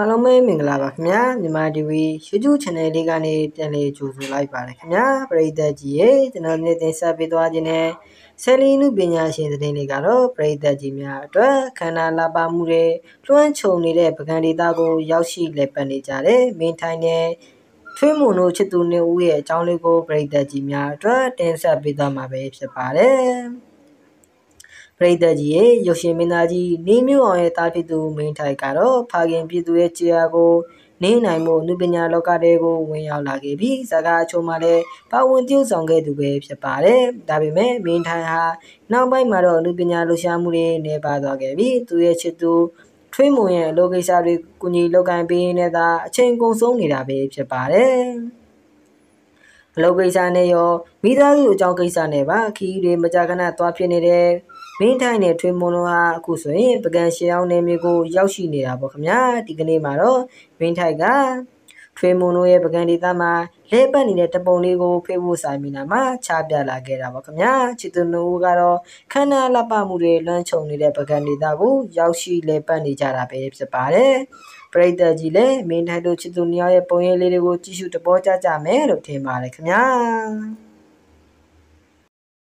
အားလုံးပဲမင်္ဂလာပါခင်ဗျာမြန်မာ TV YouTube Channel လေးကနေပြန်လည်ကြိုဆိုလိုက်ပါတယ်ခင်ဗျာပရိသတ်ကြီးရေကျွန်တော်နေ့တင်ဆက်ပေးသွားခြင်းနဲ့ဆယ်လီနုပညာရှင်သတင်းလေးကတော့ပရိသတ်ကြီးများအတွက်ခန္ဓာလာပါမှုတွေလွှမ်းခြုံနေတဲ့ပကံဒေတာကိုရောက်ရှိလည်ပတ်နေကြတဲ့မင်းထိုင်တဲ့ထွေးမွန်တို့ချစ်သူနှစ်ဦးရဲ့အကြောင်းလေးကိုပရိသတ်ကြီးများအတွက်တင်ဆက်ပေးသွားမှာပဲဖြစ်ပါတယ်ပရိသတ်ကြီးရဲ့ရုပ်ရှင်မင်းသားကြီးနေမျိုးအောင်ရဲ့တားဖြစ်သူမင်းထိုက်ကတော့ဖခင်ပြည်သူရဲ့ကြေအားကိုနေနိုင်မှုနုပညာလောကတွေကိုဝင်ရောက်လာခဲ့ပြီးဇာကာအချို့မှလည်းပါဝင်ပြုဆောင်ခဲ့သူပဲဖြစ်ပါတယ်။ဒါပေမဲ့မင်းထိုင်ဟာနောက်ပိုင်းမှာတော့နုပညာလှူရှားမှုတွေနေပါသွားခဲ့ပြီးသူရဲ့ချစ်သူထွေးမွန်ရဲ့အလုပ်ကိစ္စတွေကုညီလုပ်ကိုင်ပေးနေတဲ့အချိန်ကုန်ဆုံးနေတာပဲဖြစ်ပါတယ်။အလုပ်ကိစ္စနဲ့ရောမိသားစုအကြောင်းကိစ္စနဲ့ပါခီးတွေမကြာခဏသွားဖြစ်နေတဲ့မင်းထိုင်နဲ့ထွေးမွန်တို့ဟာအခုဆိုရင်ပကံရှေအောင်နယ်မြေကိုရောက်ရှိနေတာပေါ့ခင်ဗျာဒီကနေ့မှာတော့မင်းထိုက်ကထွေးမွန်တို့ရဲ့ပကံဒေသမှာလဲပတ်နေတဲ့တပုံလေးကိုဖေးဖို့ဆိုင်မိနာမှာချပြလာခဲ့တာပေါ့ခင်ဗျာချစ်သူတို့ကတော့ခန္ဓာလှပမှုတွေလွှမ်းခြုံနေတဲ့ပကံဒေသကိုရောက်ရှိလဲပတ်နေကြတာပဲဖြစ်ပါတယ်ပရိသတ်ကြီးလည်းမင်းထိုက်တို့ချစ်သူနှစ်ယောက်ရဲ့ပုံရိပ်လေးတွေကိုကြည့်ရှုတပေါ်ကြမယ်လို့ထင်ပါတယ်ခင်ဗျာ